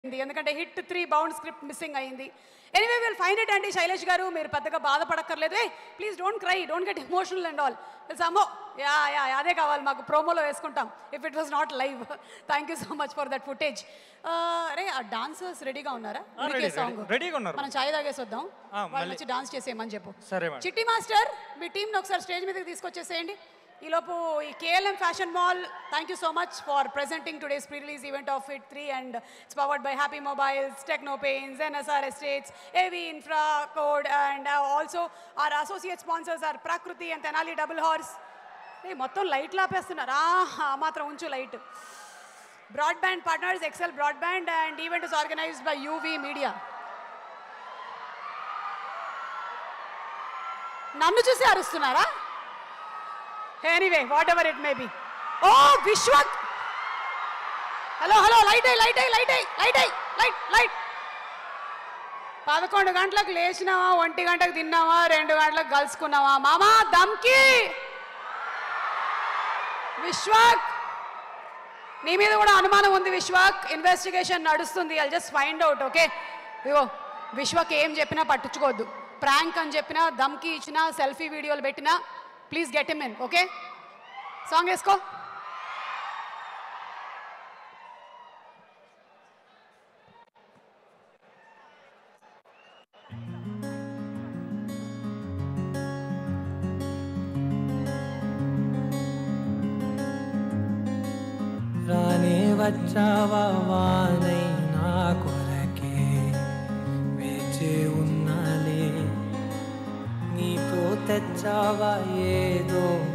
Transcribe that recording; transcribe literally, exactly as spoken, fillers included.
ఎందుకంటే hit three bound script missing అయింది. Anyway will find it అండి. శైలేష్ గారు మీరు పెద్దగా బాధపడక్కర్లేదు. ఏ please don't cry, don't get emotional and all. అమ్మో యా యా అదే కావాలి మాకు, ప్రోమోలో వేసుకుంటాం if it was not live. Thank you so much for that footage. అరే ఆ డాన్సర్స్ రెడీగా ఉన్నారా? సాంగ్ మనం ఛాయ్ తాగేసి వద్దాం, వాళ్ళు వచ్చి డాన్స్ చేసేయమని చెప్పు. చిట్టి మాస్టర్ మీ టీంని ఒకసారి స్టేజ్ మీదకి తీసుకొచ్చేసేయండి. ఈలోపు ఈ KLM fashion mall, thank you so much for presenting today's pre release event of hit three and it's powered by happy mobiles, techno paints, NSR estates, AV infra code and also our associate sponsors are Prakruti and Tenali double horse. ఏ మొత్తం లైట్లు ఆపేస్తున్నారు, ఆ మాత్రం ఉంచు light. Broadband partners Excel broadband and event is organised by UV media. నన్ను చూసి అరుస్తున్నారా? Anyway, whatever it may be. Oh, Vishwak! Hello, hello, light aye, light aye, light aye, light aye, light, light. పదకొండు గంటలకు లేచినావా, ఒంటి గంటకు తిన్నావా, రెండు గంటలకు కలుసుకున్నావా? మామా దమ్కి విశ్వాక్, నీ మీద కూడా అనుమానం ఉంది విశ్వాక్. ఇన్వెస్టిగేషన్ నడుస్తుంది, I'll just find out. Okay ఇగో విశ్వాక్ ఏం చెప్పినా పట్టించుకోవద్దు. ప్రాంక్ అని చెప్పినా, దమ్కి ఇచ్చినా, సెల్ఫీ వీడియోలు పెట్టినా please get him in. Okay song వేసుకో. రానే వచ్చావా వానై నా కొరకే వేచే ఉన్నాలే, నీతో తెచ్చావా ఏదో